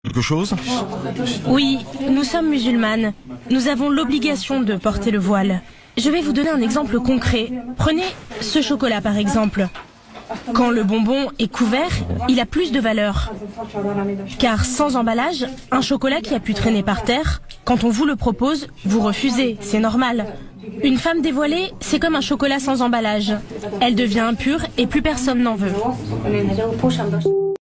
Quelque chose? Oui, nous sommes musulmanes. Nous avons l'obligation de porter le voile. Je vais vous donner un exemple concret. Prenez ce chocolat par exemple. Quand le bonbon est couvert, il a plus de valeur. Car sans emballage, un chocolat qui a pu traîner par terre, quand on vous le propose, vous refusez, c'est normal. Une femme dévoilée, c'est comme un chocolat sans emballage. Elle devient impure et plus personne n'en veut.